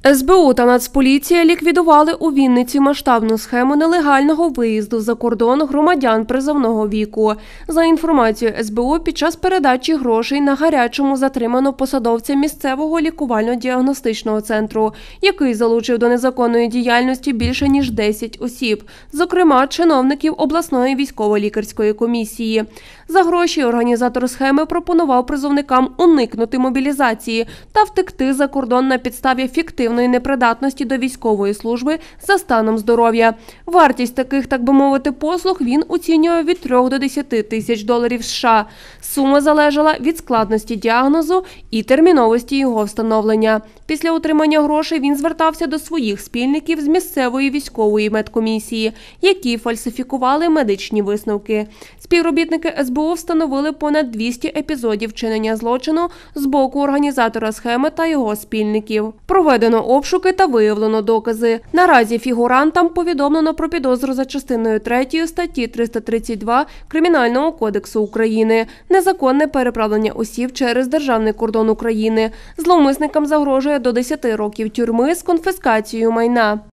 СБУ та Нацполіція ліквідували у Вінниці масштабну схему нелегального виїзду за кордон громадян призовного віку. За інформацією СБУ, під час передачі грошей на гарячому затримано посадовця місцевого лікувально-діагностичного центру, який залучив до незаконної діяльності більше ніж 10 осіб, зокрема чиновників обласної військово-лікарської комісії. За гроші організатор схеми пропонував призовникам уникнути мобілізації та втекти за кордон на підставі фіктивної непридатності до військової служби за станом здоров'я. Вартість таких, так би мовити, послуг він оцінює від 3 до 10 тисяч доларів США. Сума залежала від складності діагнозу і терміновості його встановлення. Після отримання грошей він звертався до своїх спільників з місцевої військової медкомісії, які фальсифікували медичні висновки. Співробітники СБУ встановили понад 200 епізодів вчинення злочину з боку організатора схеми та його спільників. Проведено обшуки та виявлено докази. Наразі фігурантам повідомлено про підозру за частиною 3 статті 332 Кримінального кодексу України – незаконне переправлення осіб через державний кордон України. Зловмисникам загрожує до 10 років тюрми з конфіскацією майна.